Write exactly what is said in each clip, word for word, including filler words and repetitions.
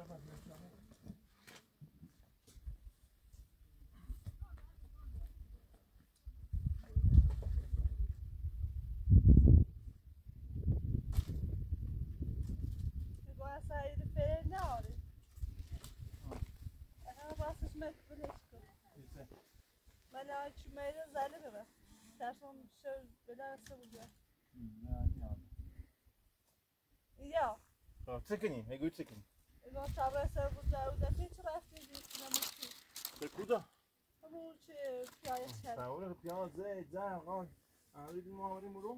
Ja. Ja, tryckeniem, jag går ut trycken. Jag tar bara så att jag där finns rätt i det som måste. Det kuda. همون چه پیاز کرد. سوار پیاز زید زن قال. آرید ما آوریم برو.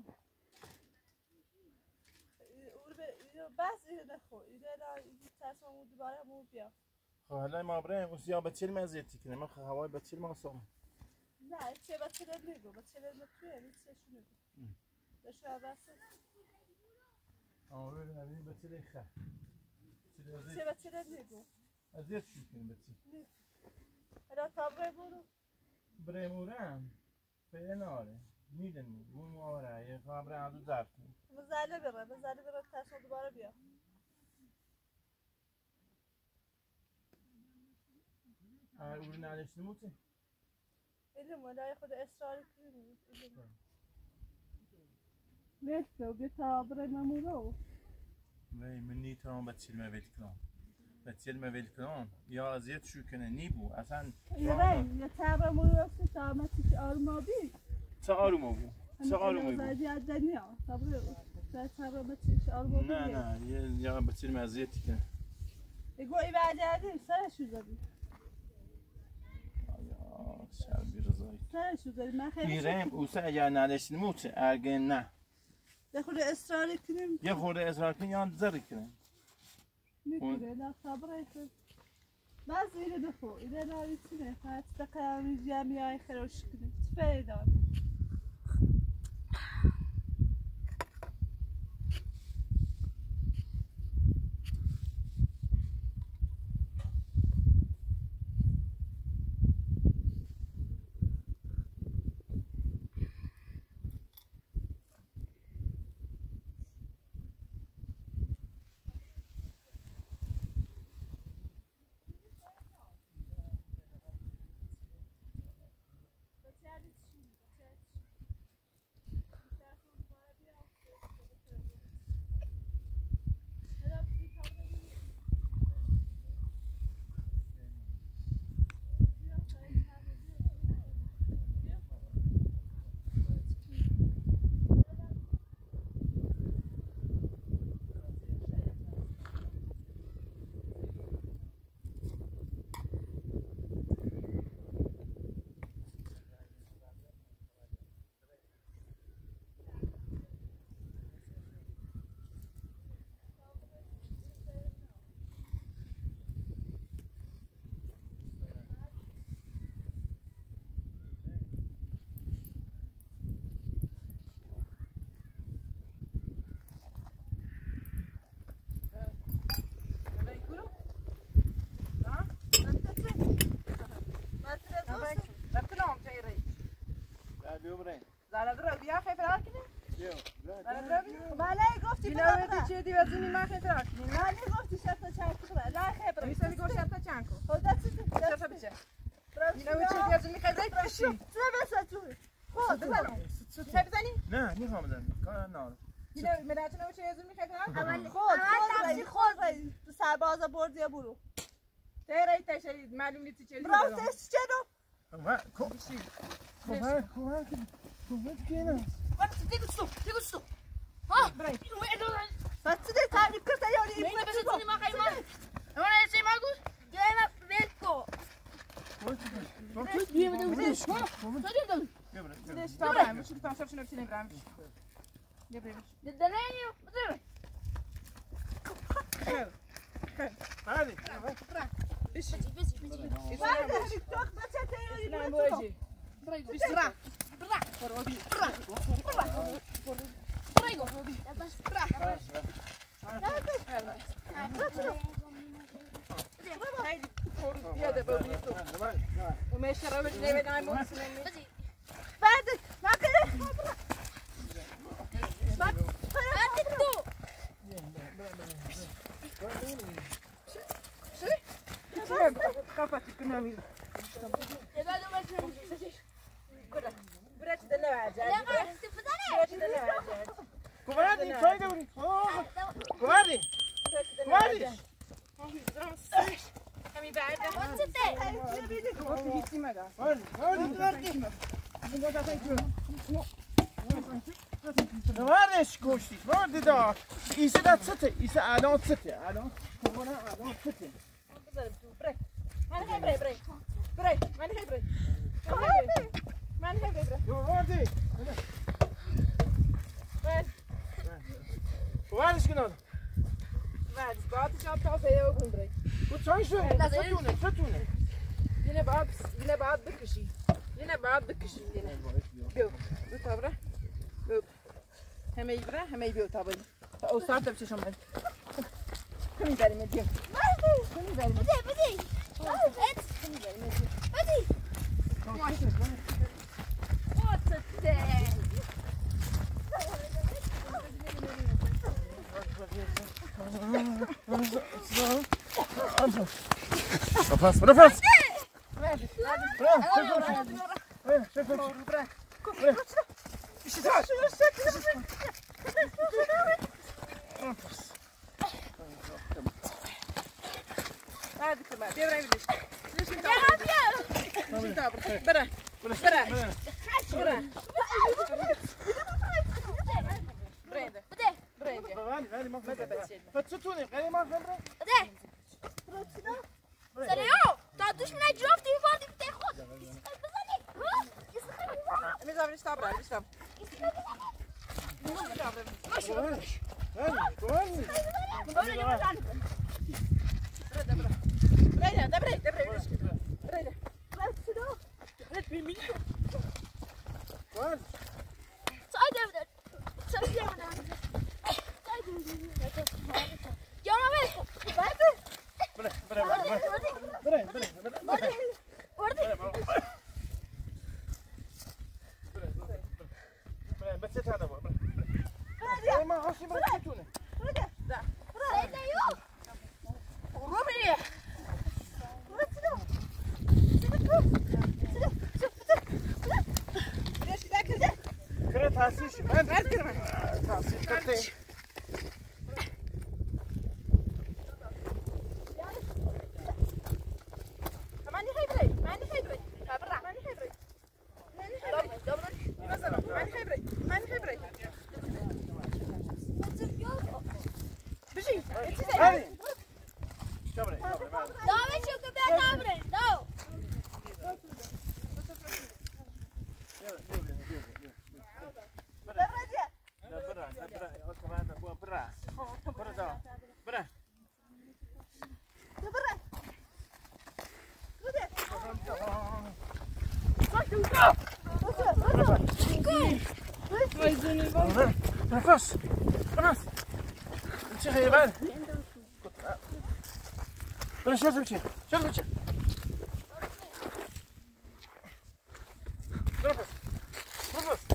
اون به بس اینو نخو. اینو لا تصمیم دوباره همون بیا. خب حالا ما بریم واسه یا بچه‌ل مزیتی کنیم. ما هوای بچه‌ل ما سام. نه چه بچه‌ل نگو. بچه‌ل نتویه نیست شو نگو. بشه بس. آره نبی بچه‌ل خه. چه بچه‌ل نگو. ازیت شو کنیم بچه. حالا تابره برو. بريموران في ناره میدن اون ماره یه خبر عدو ضرب کن مزله بره مزله بره تاشو دوباره بیا آره اون نالش نموته اینو مولای خود اصرار کنی لسه بیا تابره نمورو وای من نیتام بچیل ما ویلکرام بچیل ما ویلکرام یا ازیت شو کنه نیبو اصلا یه یه تابره مورو تا ماتیش آرمابی چه آروم بو چه آروم بو زادی از دنیا تابره تابره ماتیش آرمابی نه نه یه یا بچیل ما ازیت کنه بگو ای بعد عادی سرشو زدی آیا شربی رضایی سرشو زدی من خیلی میرم اوسه یا نالش نموته اگه نه یه خود اصرار کنیم یه خورده اصرار کنیم یا زری کنیم میکنه نه صبره کن باز اینو بخو اینو ناریتونه فقط دقیقا جمعی های خروش کنیم فریدان زارا بیا خیلی فرار کنی؟ زارا بیا. بله گفتی بیا بیا چه دیوازونی ما خیلی فرار کنی؟ بله گفتی شفت چند کن لا خبر میشه میگم شفت چند کن. خدا چی شفت بچه. بیا چه دیوازونی خیلی بشی. چه بس تو خود بزنم. چه بزنی؟ نه نمیخوام بزنم کار نه بیا مدت نو چه دیوازونی خیلی فرار اول خود خود خود سرباز بردی برو تیرای تشری معلوم نیست چه راستش چرا ما کوشی کمک کمک کمک کنه Wat dit is toch? Dit is toch? Ha? برای بس ده تعریف کرد یا این Neem het zo niet mag hij maar. Hoor eens maar goed. Jij maar welko. Wie moet doen dit? Wat doen dan? دیش تا برام شو تا شب شنو بتونی برام بیا بیا Dit dan je. Wat doen? هذه بشی Busy busy busy. بعد تاخ بچه تیاری نه بوجی بشرا Bra. فرودی Prego. Dat was هایدی فرود بیا ده بودی تو و ما شراب نمیدن نمی busy. بعد ما کنه Wat dit doe? خافت كنا ميل يبقى ما تنسى كده برات دنا عجل لا قاعد تفضلي برات دنا عجل كوادي شوي دوري كوادي كوادي همي بعد وانت هيتي ماذا Varış koştu. Vardı da. İse de çıtı. İse adam çıtı. Adam. Bana adam çıtı. بريك ما نحب بريك بريك بريك ما نحب بريك ما نحب بريك Yo vardı. وين Varış günah. بعد بعد شاب تعال فيا وكون بريك Bu çay şu. Çıtune. Çıtune. ينا بعد ينا بعد بكشي ينا بعد بكشي ينا بيو بيو تابرة بيو هم يبرة هم يبيو تابين أو صار تبشي شو من كم يداري مديو كم يداري مديو بدي بدي كم يداري مديو بدي Nefes, nefes. هذا كمان بيبرة يبدي ليش انت يا ليش انت برا برا برا بريندة بدي بريندة ماذا بتسيد فتشتوني قال ما فهمت بدي سريعو تعطوش من الجواب تي فاضي بتاخد ماذا بدي تابرة بدي تابرة بريدة ده بريدة بريدة بريدة تاسيش ما أذكر تاسيش كتير ماني خبري ماني خبري برا ماني خبري ماني خبري مثلا ماني خبري ماني خبري بشي انت زي شبري داوي شو كبير داوي داو نفس نفس انت خيبان ولا شو تمشي شو تمشي نفس نفس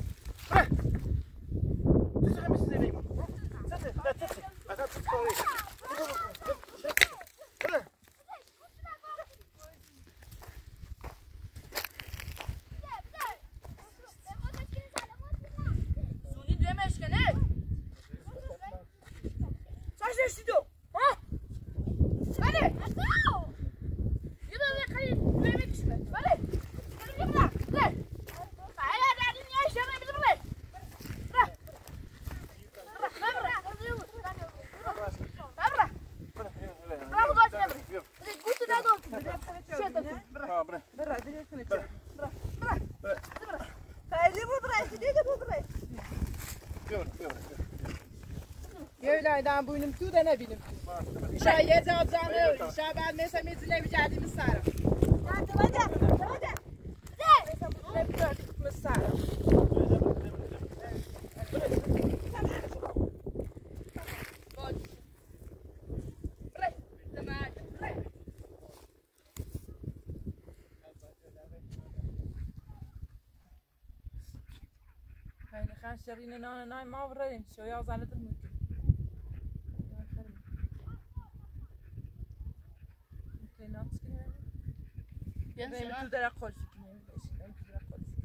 تسعة خمس سنين لا تسعة لا تسعة دام بوینم تو ده نبینم شاید جواب زنه شاید بعد مثل میزنه بجادی مسارم بده بده نبتر مسارم خان شرينا نا نا ما ورين شو يا زالت الممكن natsken. Bien Ben sûr. tu dara kolskin. Ben tu dara kolskin.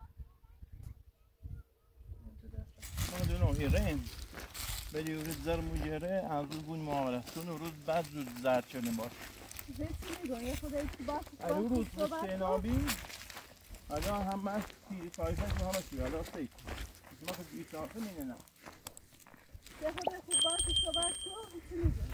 ما دونو هیرین بدی روز زر مجره از روز بون معامله تون روز بعد زود زرد شده باش هیچی میگم یه خود ایتی باش الان روز سینابی الان هم من تیری تایفش رو همه چی حالا سید ما خود ایتافه مینه نه یه خود ایتی باش صحبت کن هیچی میگم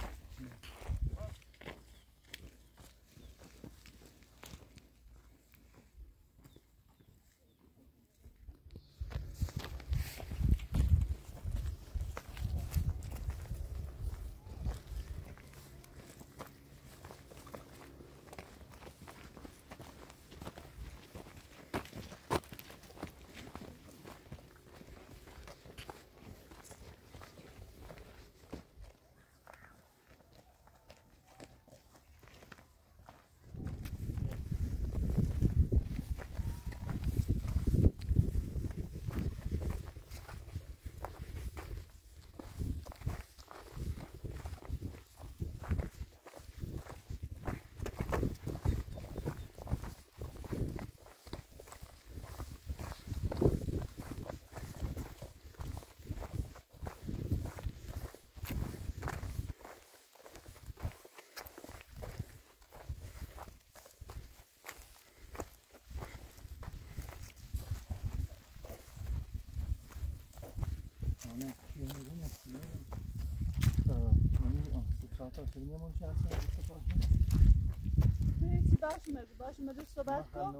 هیچی باش میگو باش میگو صحبت کن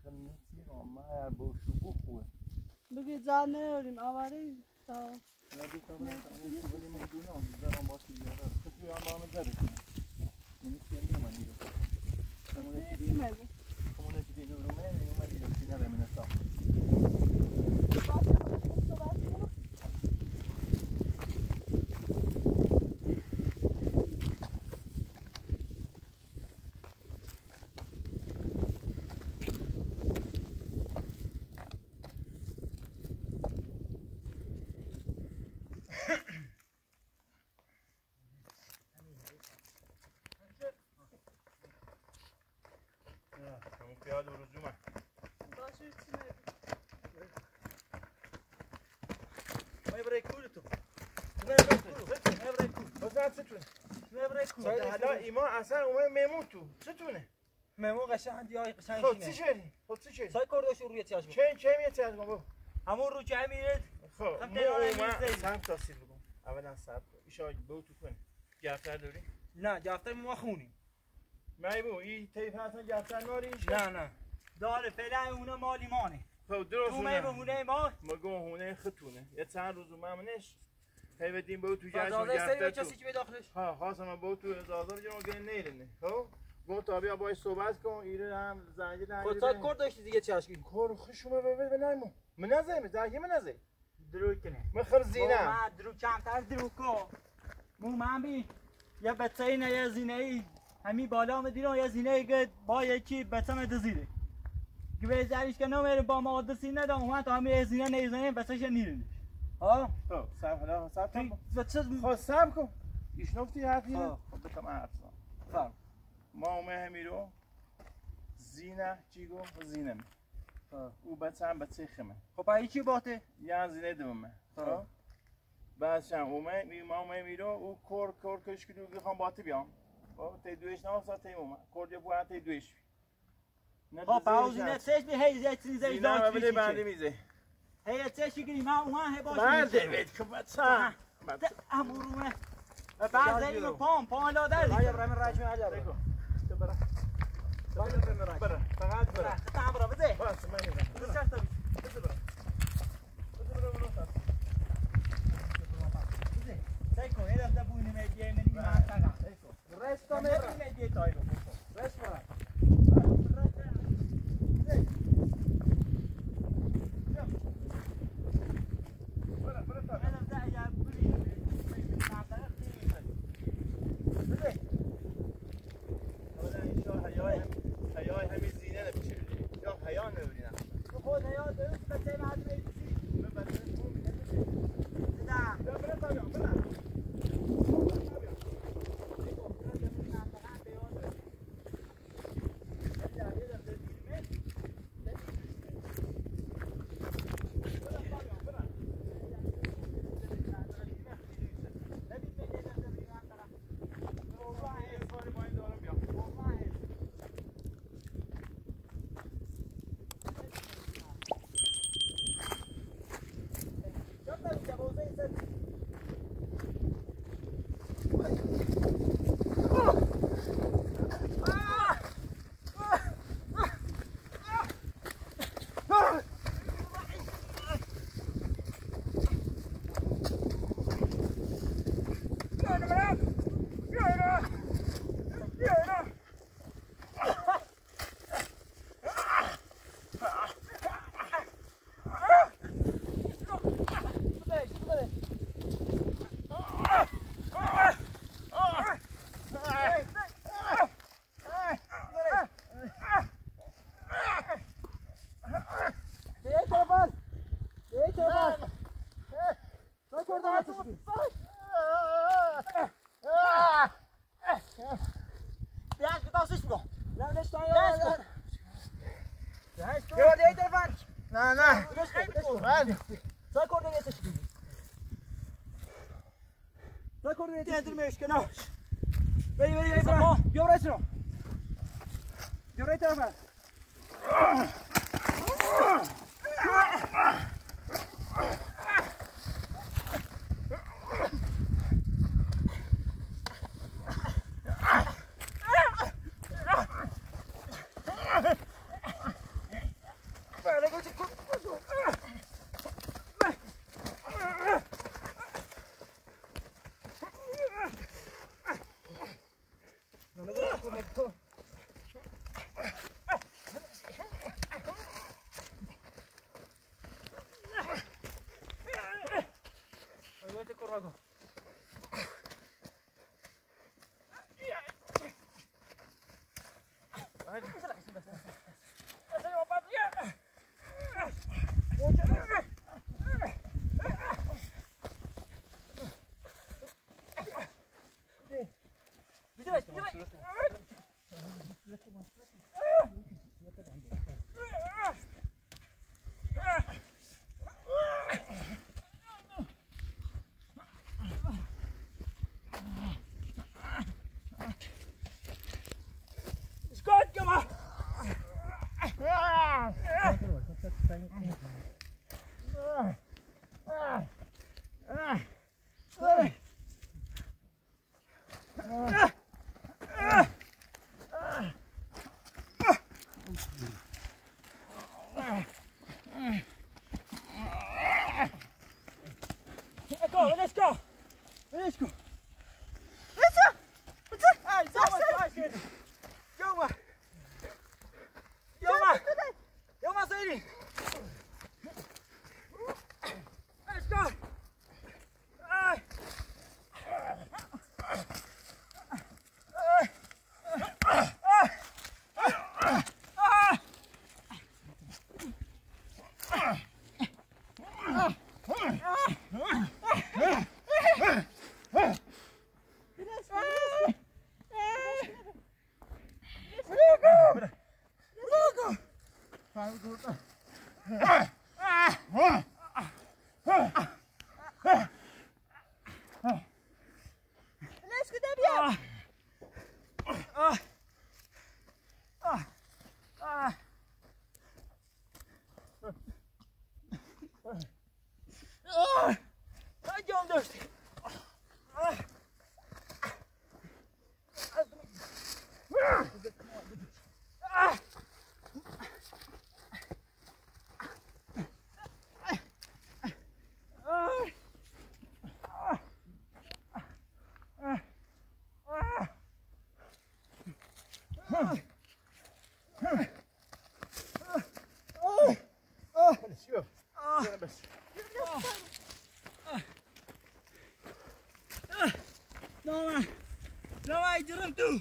بگی جان نیاریم آواره تا هیچی میگو پیاده و رجومه باشه هیچی میگو ما برای کول تو ما برای کول ما برای کول بازم ستون ما برای کول حالا ایما اصلا اومد میمون تو ستونه ممو قشنگ دیای قشنگ خب چی شدی خب چی شدی سای کردش روی چشم چه چه میاد چه بابا همون رو که میره خب ما اومد سم تاثیر بگم اولا صبر کن ایشا بو تو کن گفتر داری نه گفتر ما خونیم میبو این تیپ اصلا گفتر ناریش نه نه داره فعلا اون مالی مانه خب درست تو میبو هونه ما مگه هونه خطونه یه چند روز اوممنش هی بدیم بو تو جاش بازار سری گفتر کسی که داخلش ها خواستم بو تو زازار جون گه نیرنه خب گفت تا بیا باید صحبت کن ایره هم زنگی دنگی خود سای کردش دیگه چشم کار خوشم به به نیمو من نزدم زنگی من نزد درو کنه من خر زینه ما درو کمتر درو کو مو من بی یه بچه اینه یه زینه ای همین بالا مدیرم یه زینه ای که با یکی بچه مدزیره که به زریش که نمیره با ما آدرسی ندام اومد تا همین زینه نیزنه بچهش نیرنه ها خب سب حالا سب کن بچه خب سب کن ایش نفتی حرفی خب بکم حرف فرم ما اومه همیرو زینه چی گو زینه می او بچه هم بچه خمه خب این چی باته یه زینه دومه خب بعدش هم اومه می ما اومه میرو او کور کور کش که دو خواهم باته بیام خب تی دویش نواسا تی اومه کور جو بوان تی دویش خب پاوزی نه سش به هی زیت زیت زینه ما بده بنده میزه هی سش گیری ما اومه هی باشه بنده بید که بچه امرومه بعد زیر پام پام لا در راجع برای من راجع میاد بگو تو برا راجع برای من برا فقط برا تا برا بده بس من میرم چه تا بده برا بده برا برا تا بده سعی کن یه دفعه بو نمیدی منی منطقه رست میرم نمیدی تایلو رست برا هیای همین زینه نمیشه یا هیا نمیدونم بیا دیگه طرفان. نه نه. بعد. سا کوردینیتش بگیر. سا کوردینیتش درمیش کنار. بری بری بری برو. بیا برو اسرو. بیا برو طرفان. Let's go. Let's go. Let's go. Let's go. Hey, Yoma, Yoma. Yoma. Yoma, Sadie. Let's go. Hey. No, man. No, I didn't do.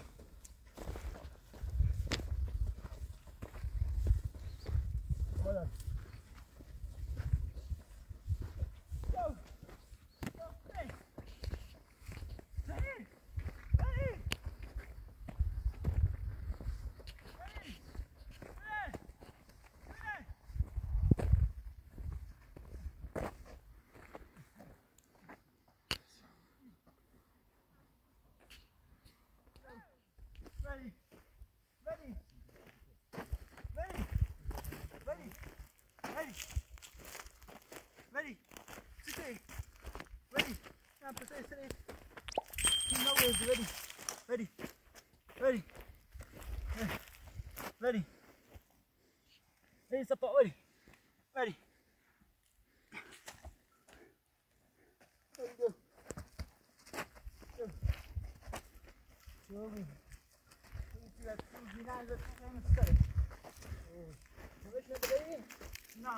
Ready, ready, ready, ready, ready, ready, sit ready, now put it, sit no way, ready, ready, ready, ready, ready, support, ready, ready. There you go. Go. Go. Weźmy breli? No.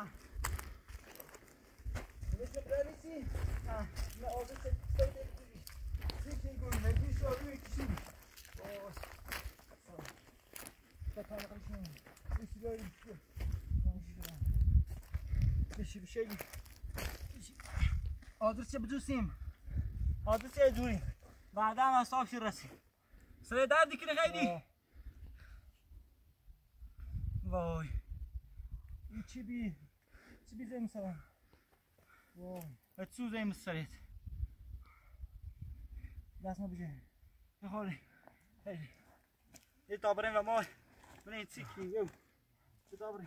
Weźmy breli si? No. No, ovdje se stojite i svi gori, ne pišu ovi kisi. O. Tako na kraju. Svi gori. Kisi bir şey. Adresi بدوسیم. آدرس جوری. بعدا ما صاف شو رسی. سر درد کنه خیلی. وای. چی بی چی بی زیم سلام وای اتسو زیم سرت دست ما بجه یه خالی هی یه تابرین و ما بنین چیکی یو چه تابرین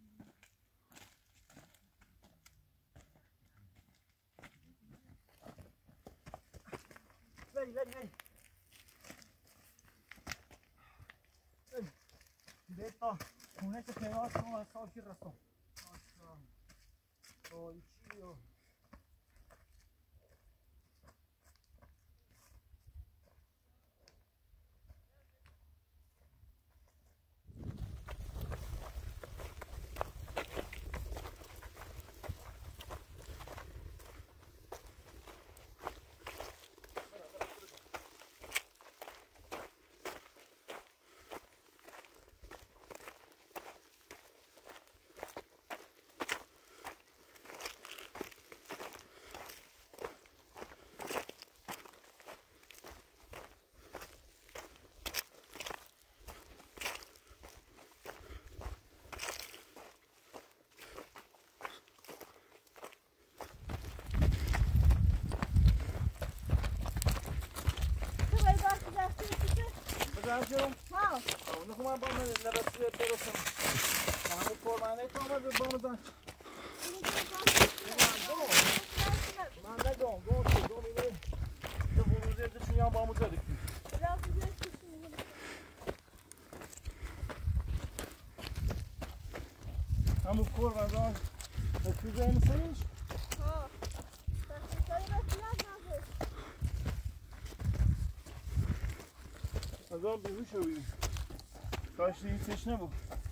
بری بری بری بیتا خونه که پیراز کنم از ساکی رستم آی چیو بزرگم ها اون خو من با من نبسته برسم همون فرمانه تو آمد با من داشت من نگم گم شد دو میره تو بروزه دشمن با من زدی همون فرمان داشت تو زمین سریش ها دستای رسیدن نزد از آن بیرون شویم کاش هیچش نبود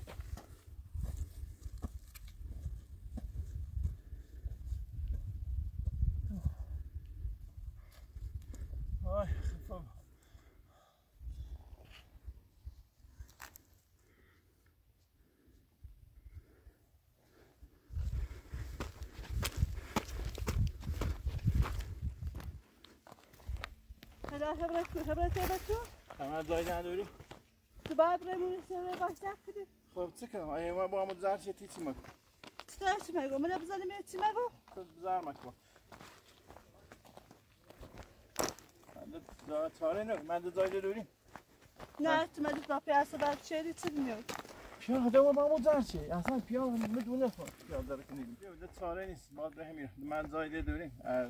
آی خفا هلا خبرت خبرت خبرت همه جایی نداری؟ تو باید رمونی سر باش نکنی خب چه کنم؟ اگه ما با همون زرد چه تیچی مکن چطور چی مگو؟ من بزنیم یه چی مگو؟ تو زر مکن من چاره نه من دو جایی داریم نه تو مدید با پیاسه برد چهری چی میاد پیاده ما با همون زرد چه؟ اصلا پیاده میدونه خود پیاده داره کنیم پیاده چاره نیست باید به همین من جایی داریم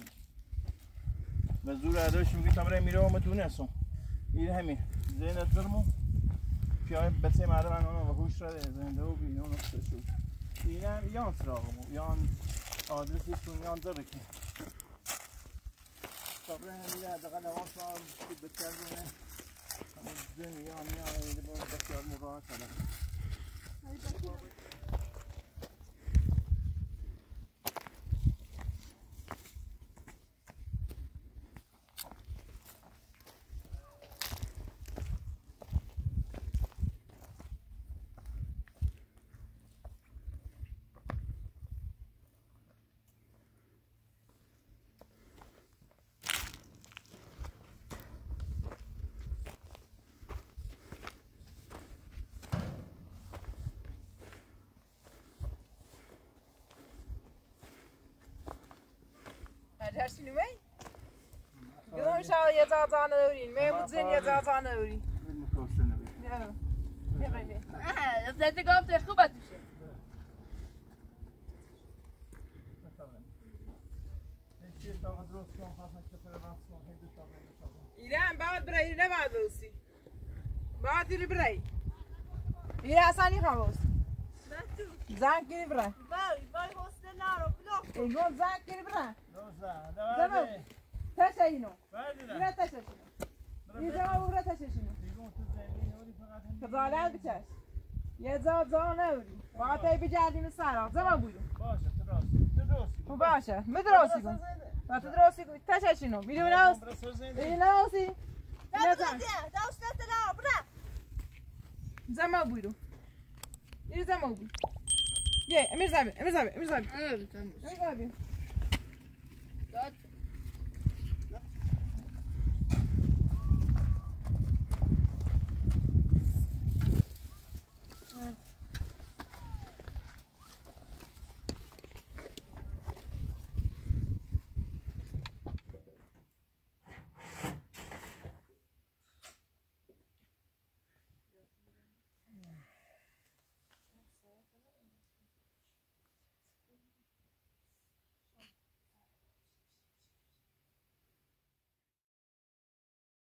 به زور ادایش میگی تمره میره و مدونه اصلا این همین زینت برمون پیای بسه مردم من اونو به هوش رده زنده و بینه اونو بسه شد این هم یان سراغمون یان آدرسیشون یان داره که صبره همیده حداقل نوان سوال که بکر بونه همون زن یان یان ایده با بسیار مراحت هده هرچی نمی؟ گم شو یه زازان دارین، میمون زین یه زازان دارین. نه، نه آه زدی گفت خوبه توشه ایران بعد برای نه بعد بوسی. بعد دیری برای. ایران آسانی خواهد. زنگ کردی برای. وای وای حسن نارو بلوک ایگون زنگ کردی برای. دوزه زمان. تشه اینو. بردیدم ایران تشه اینو. ایران ببره تشه اینو. کزاله بچش. یه زازان نوری. باید بجردیم سراغ. زمان بودیم. باشه تو راستی تو راستی خب باشه. مدرسی کن. و تو درستی کن. تشه اینو. میدونی ناس. این ناسی. دادم داستت نارو برا زمان بودیم. این زمان بود. یه امیر زبی امیر زبی امیر زبی. آه امیر زبی. داد